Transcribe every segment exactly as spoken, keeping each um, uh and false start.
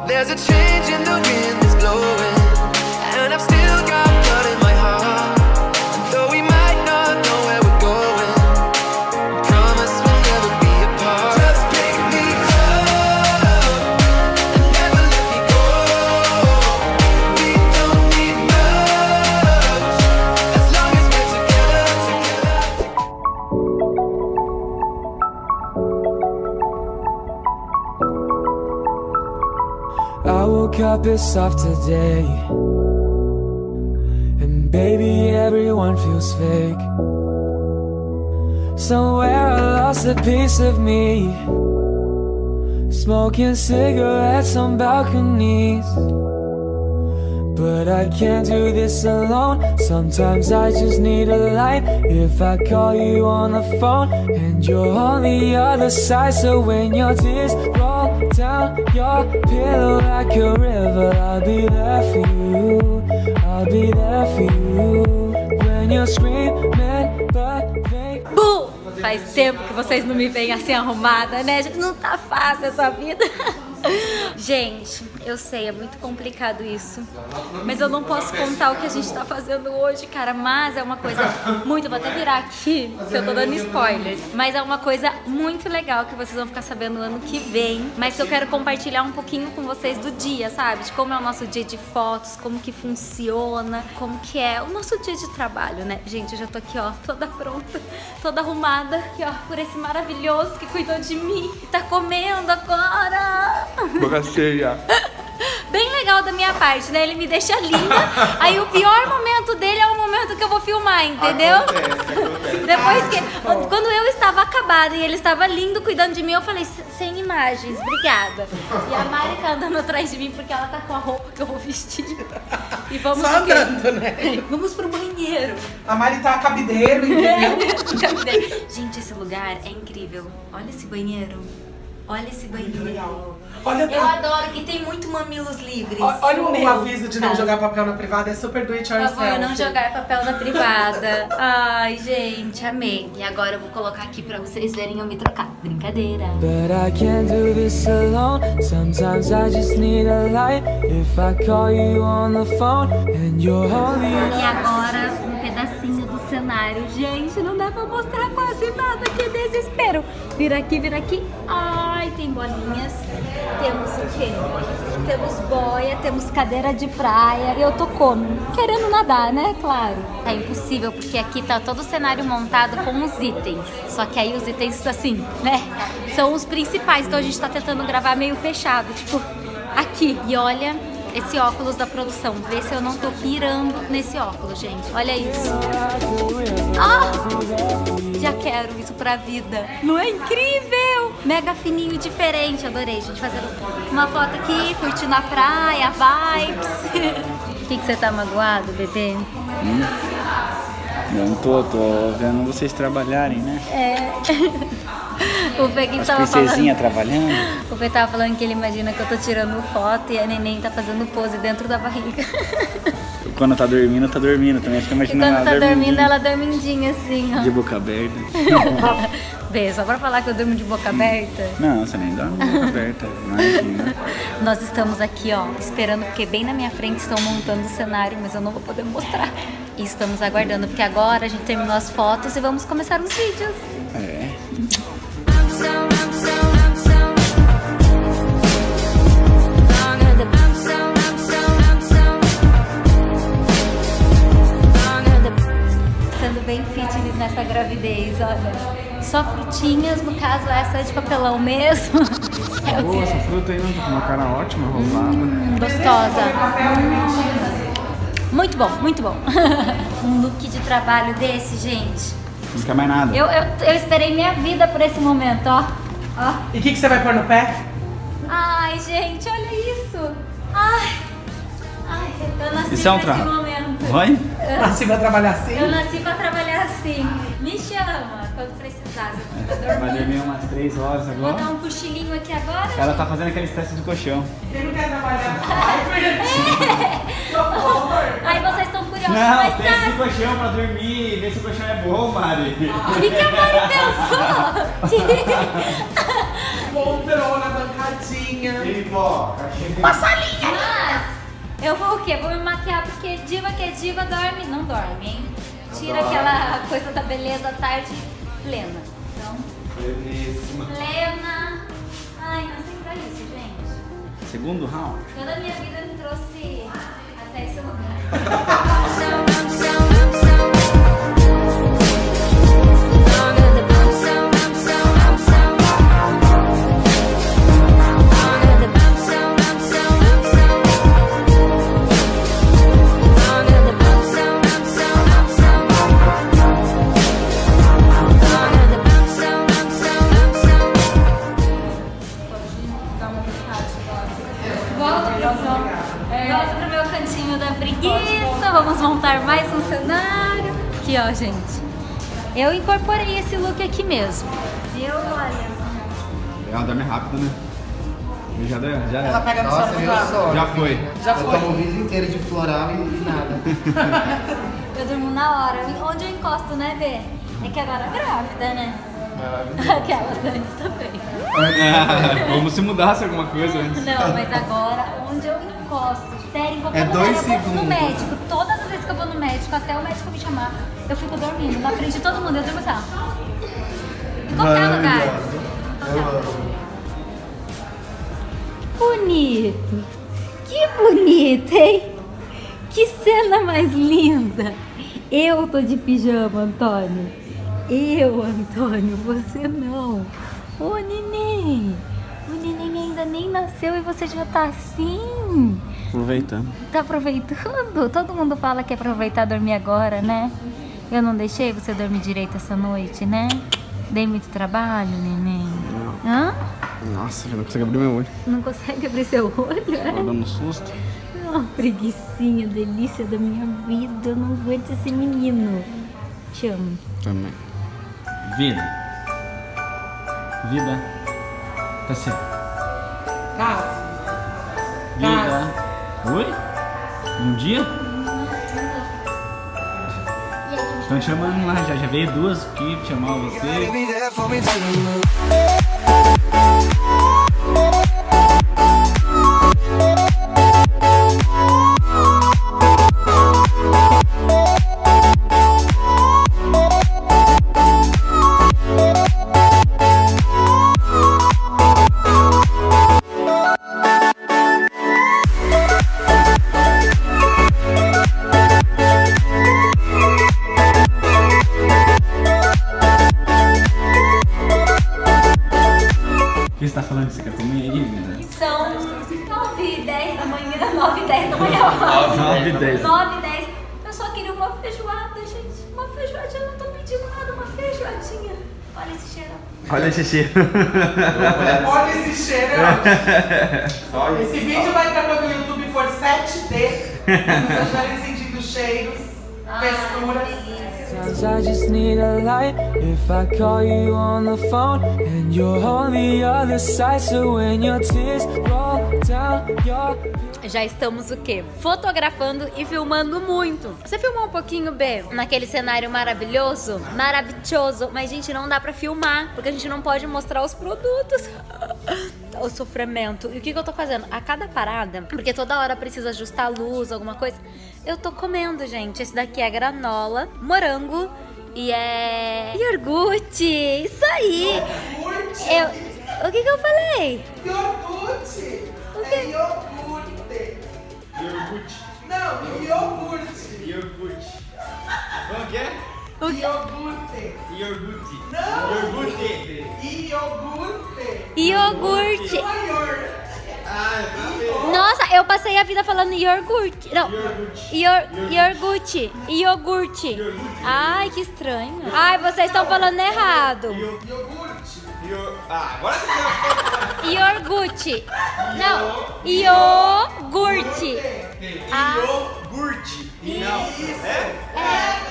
There's a change in the wind that's blowing, and I've still got blood in my heart. And though we might not know where we're going, promise we'll never be apart. Just pick me up and never let me go. We don't need much as long as we're together, together. I woke up pissed off today, and baby, everyone feels fake. Somewhere I lost a piece of me, smoking cigarettes on balconies. But I can't do this alone. Sometimes I just need a light. If I call you on the phone and you're on the other side, so when your tears roll down your pillow like a river, I'll be there for you, I'll be there for you. When you're screaming but they... Bum! Faz tempo que vocês não me veem assim arrumada, né? Não tá fácil essa vida. Gente, eu sei, é muito complicado isso, mas eu não posso contar o que a gente tá fazendo hoje, cara. Mas é uma coisa muito... Vou até virar aqui, que eu tô dando spoilers. Mas é uma coisa muito legal que vocês vão ficar sabendo no ano que vem, mas que eu quero compartilhar um pouquinho com vocês do dia, sabe? De como é o nosso dia de fotos, como que funciona, como que é o nosso dia de trabalho, né? Gente, eu já tô aqui, ó, toda pronta, toda arrumada, aqui, ó, por esse maravilhoso que cuidou de mim e tá comendo agora. Boca cheia. Bem legal da minha parte, né? Ele me deixa linda. Aí o pior momento dele é o momento que eu vou filmar, entendeu? Acontece, acontece. Depois que... Quando eu estava acabada e ele estava lindo cuidando de mim, eu falei, sem imagens, obrigada. E a Mari tá andando atrás de mim porque ela tá com a roupa que eu vou vestir. E vamos... Só andando, né? Vamos pro banheiro. A Mari tá cabideiro, entendeu? Gente, esse lugar é incrível. Olha esse banheiro. Olha esse banheiro. Olha, eu adoro que tem muito mamilos livres. Olha o meu aviso de não caso. jogar papel na privada, é super do it Por yourself. favor, não jogar papel na privada. Ai, gente, amei. E agora eu vou colocar aqui pra vocês verem eu me trocar. Brincadeira. But I can't do this alone. Sometimes I just need a light. If I call you on the phone and you're holding... E agora um pedacinho do cenário. Gente, não dá pra mostrar quase nada, que desespero. Vira aqui, vira aqui. Ai, tem bolinhas. Temos o quê? Temos boia, temos cadeira de praia. Eu tô como? Querendo nadar, né? Claro. É impossível, porque aqui tá todo o cenário montado com os itens. Só que aí os itens, assim, né? São os principais, então a gente tá tentando gravar meio fechado. Tipo, aqui. E olha... esse óculos da produção, vê se eu não tô pirando nesse óculos, gente. Olha isso. Ah! Já quero isso pra vida. Não é incrível? Mega fininho e diferente. Adorei, gente. Fazendo uma foto aqui, curtindo a praia, vibes. O que que você tá magoado, bebê? Hum? Eu não tô, tô vendo vocês trabalharem, né? É... O Fê que As tava princesinhas falando... trabalhando. O Fê tava falando que ele imagina que eu tô tirando foto e a neném tá fazendo pose dentro da barriga. Quando tá dormindo, tá dormindo também. Fica E imaginando quando tá ela dormindo, ela dormindinha assim, ó. de boca aberta. Bê, só pra falar que eu durmo de boca aberta. Não, você nem dorme de boca aberta, imagina. Nós estamos aqui, ó, esperando, porque bem na minha frente estão montando o cenário, mas eu não vou poder mostrar. E estamos aguardando, porque agora a gente terminou as fotos e vamos começar os vídeos. É. Sendo bem fitness nessa gravidez, olha. Só frutinhas, no caso essa é de papelão mesmo. É Boa, essa fruta aí, uma cara ótima, rosada. Hum, gostosa. Hum. Muito bom, muito bom. Um look de trabalho desse, gente. Não quer mais nada. Eu, eu, eu esperei minha vida por esse momento, ó. Ó. E o que, que você vai pôr no pé? Ai, gente, olha isso. Ai, ai eu nasci Isso é um nesse trabalho. momento. Vai? Nasci pra trabalhar assim? Eu nasci pra trabalhar assim. Me chama quando precisar. É, vai dormir umas três horas Vou agora. dar um cochilinho aqui agora. Ela gente. tá fazendo aquele teste do colchão. Você não quer trabalhar? Ai, vocês estão curiosos. Não, mas teste tá. do colchão pra dormir, ver se o colchão é bom, Mari. O que, que a Mari pensou? Poltrona, bancadinha. salinha. Uma salinha! Mas eu vou o quê? Vou me maquiar porque diva que é diva dorme. Não dorme, hein? Tira aquela coisa da beleza à tarde plena. Então, plena. Ai, nasci pra isso, gente. Segundo round. Toda a minha vida me trouxe até esse lugar. Volto pro meu cantinho da preguiça. Vamos montar mais um cenário. Aqui, ó, gente. Eu incorporei esse look aqui mesmo. Eu, olha. Ela dorme rápido, né? Eu já, deu, já Ela pega no Nossa, sono viu do só? Já foi. Já Eu foi. tomo o vídeo inteiro de floral e, e nada. Eu durmo na hora. Onde eu encosto, né, Bê? É que agora é grávida, né? Aquelas antes também. Como se mudasse alguma coisa antes. Não, mas agora onde eu encosto, sério, em qualquer É lugar, dois eu vou no segundos. médico, todas as vezes que eu vou no médico, até o médico me chamar, eu fico dormindo na frente de todo mundo, eu durmo assim, ó. Em qualquer lugar. Eu amo. Bonito. Que bonito, hein? Que cena mais linda. Eu tô de pijama, Antônio. Eu, Antônio, você não. Ô, neném. O neném ainda nem nasceu e você já tá assim. Aproveitando. Tá aproveitando? Todo mundo fala que é aproveitar dormir agora, né? Eu não deixei você dormir direito essa noite, né? Dei muito trabalho, neném. Hã? Nossa, eu não consigo abrir meu olho. Não consegue abrir seu olho, Tô é? dando susto. Oh, preguicinha, delícia da minha vida. Eu não aguento esse menino. Te amo. Também. Vida. Vida. Tá certo. Cássio. Vida. Oi? Um dia? Estão chamando lá, já, já veio duas aqui chamar você. O que você tá falando que você quer comer aí, vida? São nove e dez da manhã, nove e dez da manhã. nove e dez. nove e dez. Eu só queria uma feijoada, gente. Uma feijoadinha, eu não tô pedindo nada, uma feijoadinha. Olha esse cheiro. Olha esse cheiro. Olha esse cheiro. Esse vídeo vai pra quando o YouTube for sete D. Vocês estiverem sentindo cheiros, texturas. Sometimes I just need a light. If I call you on the phone and you're on the other side, so when your tears roll down your Já estamos o quê? Fotografando e filmando muito. Você filmou um pouquinho, B? Naquele cenário maravilhoso? Maravilhoso. Mas, gente, não dá pra filmar, porque a gente não pode mostrar os produtos. O sofrimento. E o que que eu tô fazendo? A cada parada, porque toda hora precisa ajustar a luz, alguma coisa, eu tô comendo, gente. Esse daqui é granola, morango e é iogurte. Isso aí. Eu... O que que eu falei? Iogurte. O quê? É iogurte. Iogurte. Não, iogurte. Iogurte. Como que é? Iogurte. Iogurte. Não. Iogurte. Iogurte. Iogurte. Não é iogurte. Ah, tá bem. Nossa, eu passei a vida falando iogurte. Não, ior, iogurte. Iogurte. Ai, que estranho. Ai, vocês estão falando errado. Iogurte. Io- Ah, agora você já Iogurte. Não, iogurte. Ah. Iogurte. Não. É?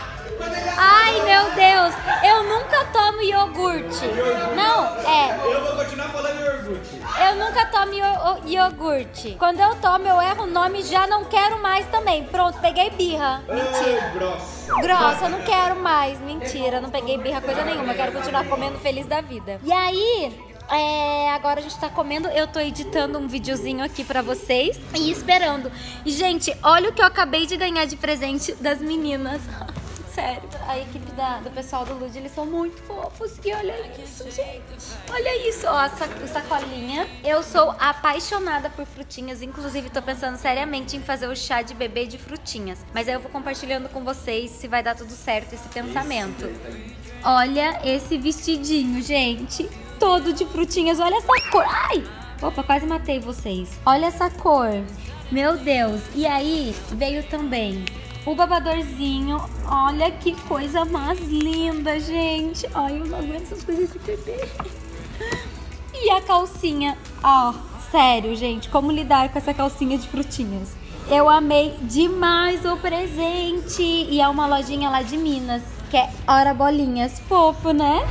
Ai, meu Deus, eu nunca tomo iogurte. Não, é. Eu vou continuar falando iogurte. Eu nunca tomo io- iogurte. Quando eu tomo, eu erro o nome e já não quero mais também. Pronto, peguei birra. Mentira. Grossa. Grossa, eu não quero mais. Mentira, não peguei birra coisa nenhuma. Eu quero continuar comendo feliz da vida. E aí, É, agora a gente tá comendo, eu tô editando um videozinho aqui pra vocês e esperando. E, gente, olha o que eu acabei de ganhar de presente das meninas. Sério, a equipe da, do pessoal do Lude, eles são muito fofos. E olha isso, gente. Olha isso, ó, a sacolinha. Eu sou apaixonada por frutinhas. Inclusive, tô pensando seriamente em fazer o chá de bebê de frutinhas. Mas aí eu vou compartilhando com vocês se vai dar tudo certo esse pensamento. Olha esse vestidinho, gente. Todo de frutinhas. Olha essa cor. Ai! Opa, quase matei vocês. Olha essa cor. Meu Deus. E aí, veio também o babadorzinho. Olha que coisa mais linda, gente. Ai, eu não aguento essas coisas de bebê. E a calcinha. Ó, sério, gente. Como lidar com essa calcinha de frutinhas? Eu amei demais o presente. E é uma lojinha lá de Minas, que é Hora Bolinhas. Fofo, né?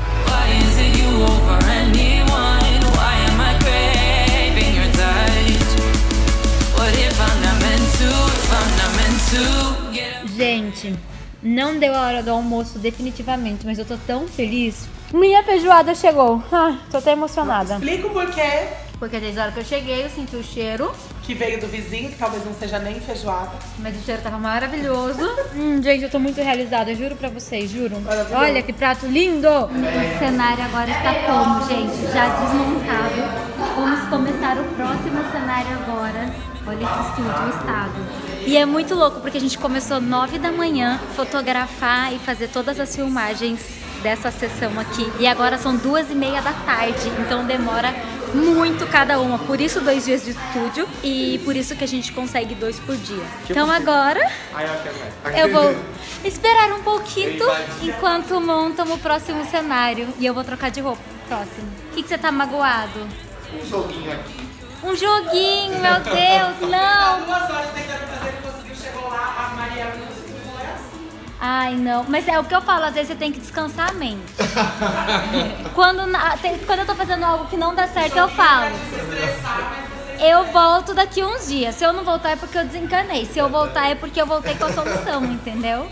Gente, não deu a hora do almoço definitivamente, mas eu tô tão feliz. Minha feijoada chegou. Ah, tô até emocionada. Explica o porquê. Porque desde a hora que eu cheguei, eu senti o cheiro. Que veio do vizinho, que talvez não seja nem feijoada. Mas o cheiro tava maravilhoso. hum, gente, eu tô muito realizada, juro pra vocês, juro. Olha que prato lindo! O cenário agora está como, gente? Já desmontado. Vamos começar o próximo cenário agora. Olha esse estúdio, o estado. E é muito louco, porque a gente começou nove da manhã fotografar e fazer todas as filmagens dessa sessão aqui. E agora são duas e meia da tarde, então demora muito cada uma. Por isso dois dias de estúdio e por isso que a gente consegue dois por dia. Então agora eu vou esperar um pouquinho enquanto montam o próximo cenário. E eu vou trocar de roupa próximo. O que, que você tá magoado? Um joguinho aqui. Um joguinho, meu Deus, não! Duas horas tentando fazer, não conseguiu, chegou lá, a Maria não conseguiu, foi assim. Ai, não. Mas é o que eu falo, às vezes você tem que descansar a mente. quando, na, tem, quando eu tô fazendo algo que não dá certo, eu falo. Eu volto daqui uns dias. Se eu não voltar é porque eu desencanei. Se eu voltar é porque eu voltei com a solução, entendeu?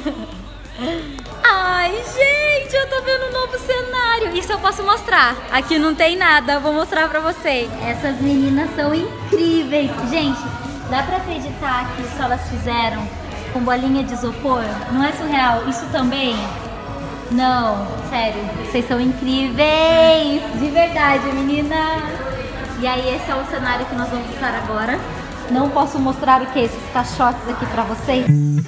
Ai, gente, eu tô vendo um novo cenário. Isso eu posso mostrar. Aqui não tem nada, eu vou mostrar pra vocês. Essas meninas são incríveis. Gente, dá pra acreditar que isso elas fizeram com bolinha de isopor? Não é surreal? Isso também? Não, sério, vocês são incríveis. De verdade, meninas. E aí esse é o cenário que nós vamos usar agora. Não posso mostrar o que? Esses caixotes aqui pra vocês.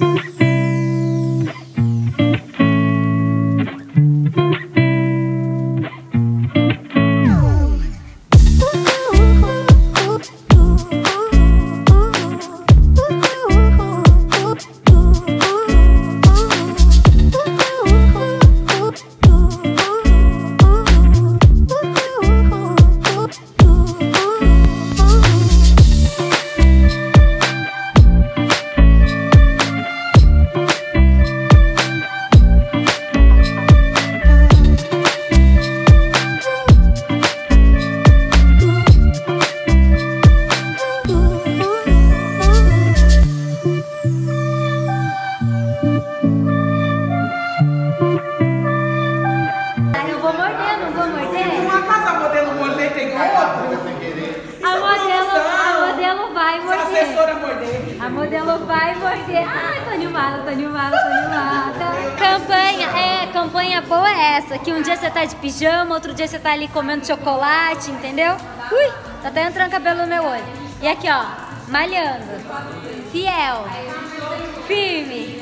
A modelo vai morder. Ai, tô animada, tô animada, tô animada. Campanha, é, campanha boa é essa. Que um dia você tá de pijama, outro dia você tá ali comendo chocolate, entendeu? Ui, tá até entrando cabelo no meu olho. E aqui, ó, malhando. Fiel. Firme.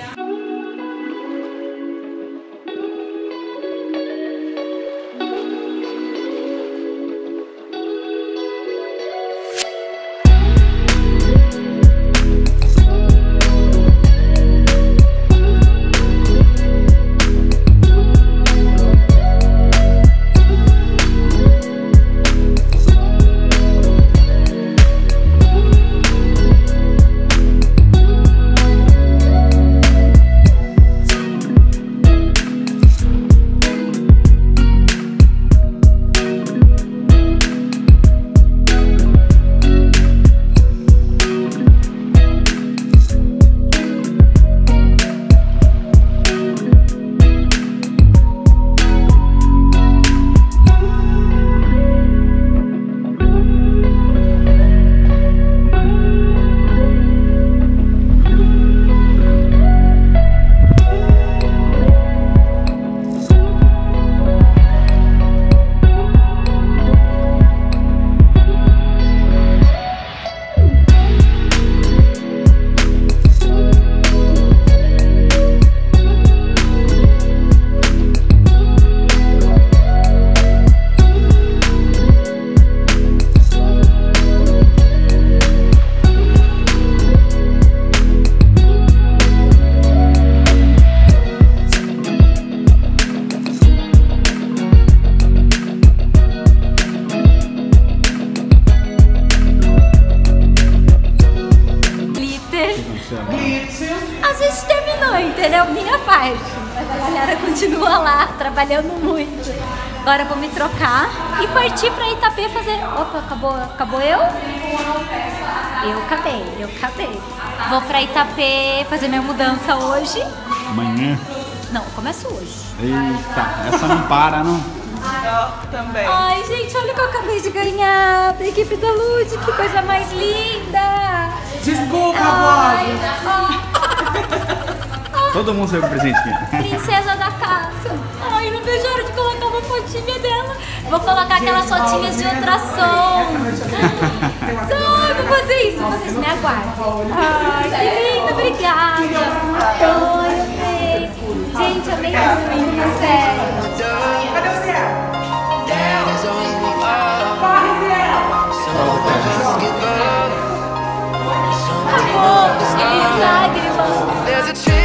entendeu? Minha parte. Mas a galera continua lá, trabalhando muito. Agora eu vou me trocar e partir pra Itapê fazer... Opa, acabou, acabou eu? Eu acabei, eu acabei. Vou pra Itapê fazer minha mudança hoje. Amanhã. Não, eu começo hoje. Eita, essa não para, não. Também. Ai, gente, olha o que eu acabei de ganhar da equipe da Lud, que coisa mais linda! Desculpa, Ai, vlog. Todo mundo recebeu presente aqui. princesa da casa. Ai, não vejo a hora de colocar uma fotinha dela. Vou colocar aquelas fotinhas de ultrassom. Ai, vou fazer isso, vou fazer isso, me aguardem. Ai, que lindo, obrigada. Ai, amei. Gente, amei muito, sério. Cadê o Zé? Acabou, que lágrimas. There's a chance